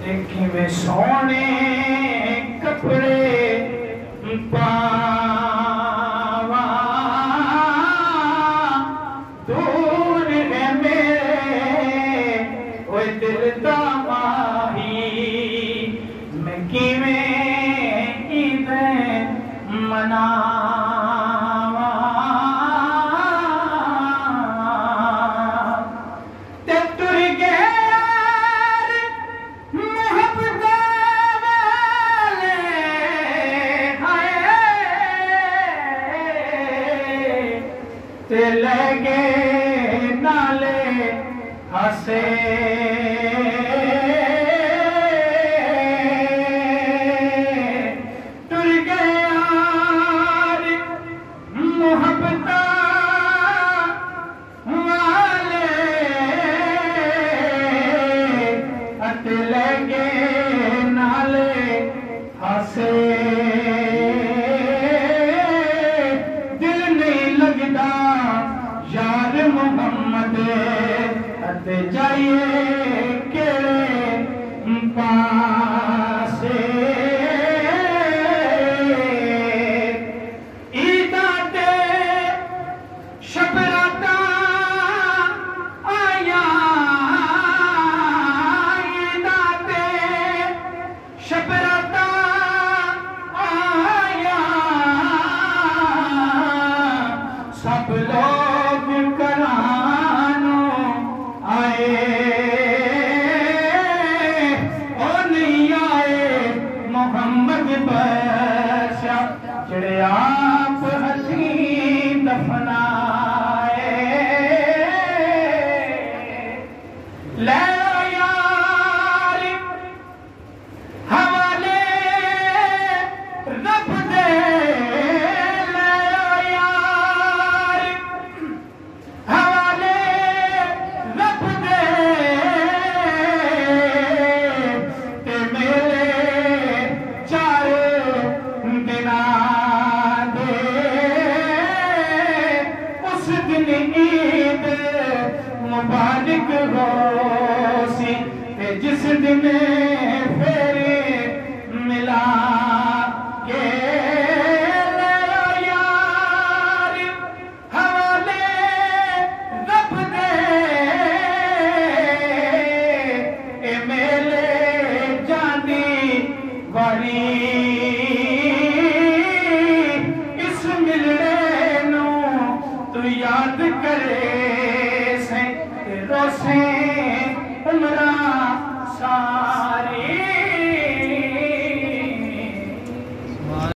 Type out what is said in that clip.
में सोने कपड़े पावा दूर है मेरे वो दिल दा माही मैं किवें ईद मनावा ते तुर गए ते लगे नाले हसे टुर गया मोहब्बत वाले ते लगे नाले हसे यार मोहम्मद अते जाइए केड़े पासे ईदा ते शबराता आया ईदा ते शबराता आया सब लोग करानो आए और नहीं आए मोहम्मद बशा जड़े आप हथी दफनाए ले यार हवाले रब दे ईद मुबारक हो सी जिस दिन फेरे मिला के यार हवाले रब दे ए मेले जानी बड़ी इस मिलने तू याद करे से रोसे